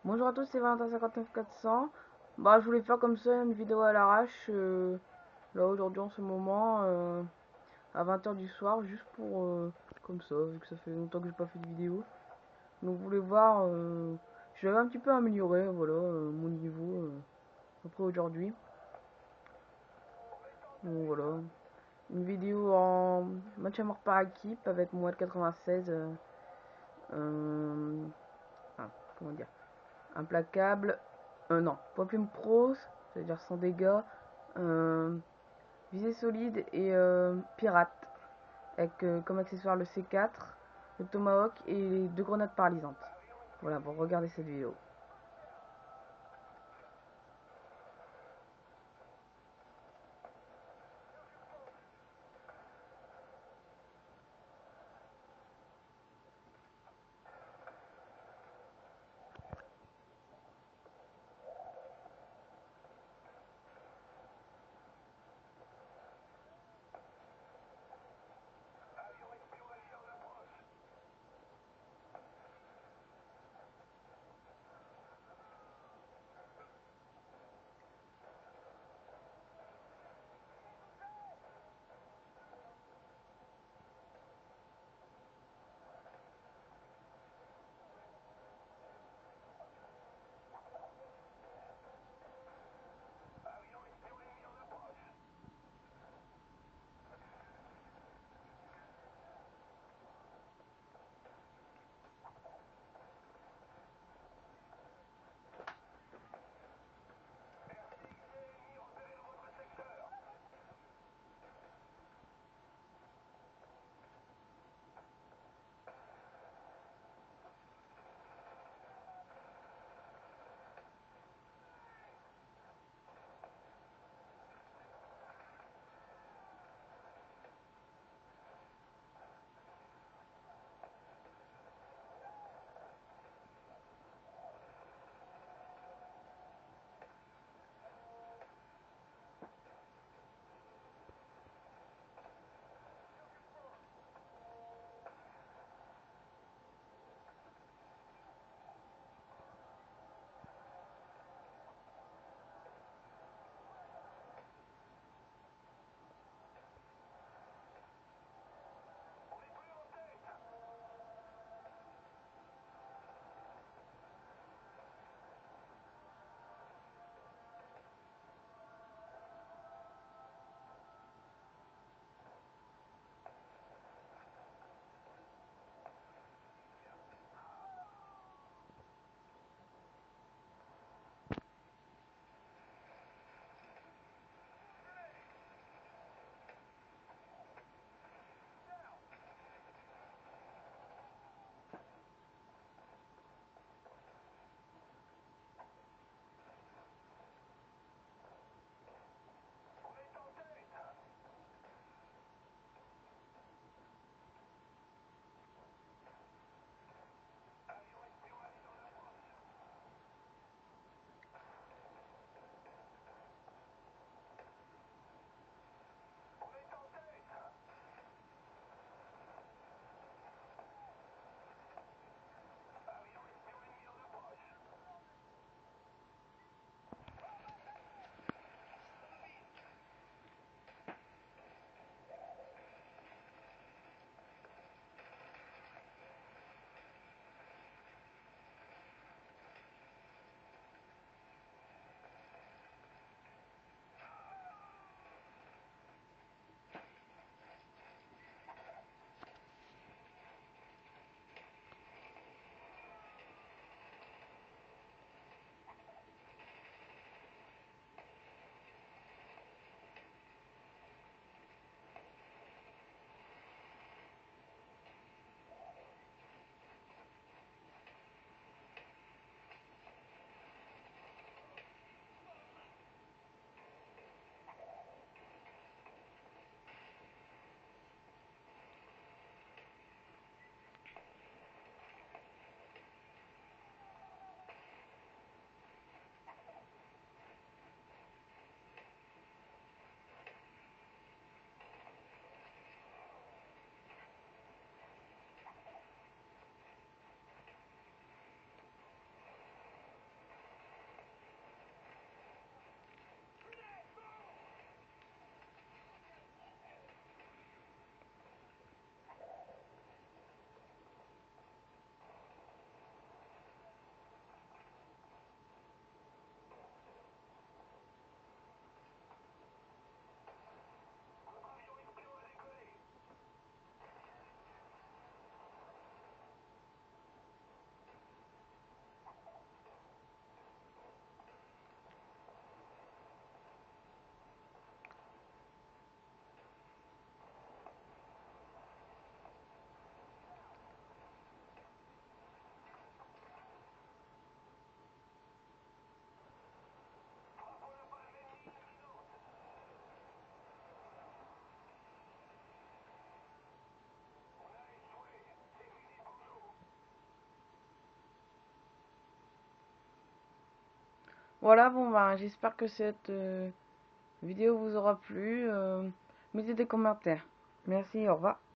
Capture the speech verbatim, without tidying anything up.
Bonjour à tous, c'est Valentin cinquante-neuf quatre cents. Bah, je voulais faire comme ça une vidéo à l'arrache, euh, là aujourd'hui en ce moment, euh, à vingt heures du soir, juste pour, euh, comme ça, vu que ça fait longtemps que j'ai pas fait de vidéo. Donc, vous voulez voir, euh, j'avais un petit peu amélioré, voilà, euh, mon niveau, euh, après aujourd'hui. Donc voilà, une vidéo en match à mort par équipe avec moi de quatre-vingt-seize, euh, euh, ah, comment dire, implacable. Euh, non, Popim Pro, c'est-à-dire sans dégâts, euh, visée solide et euh, pirate, avec euh, comme accessoire le C quatre, le Tomahawk et les deux grenades paralysantes. Voilà, bon, regardez cette vidéo. Voilà, bon bah j'espère que cette euh, vidéo vous aura plu. Euh, mettez des commentaires. Merci, au revoir.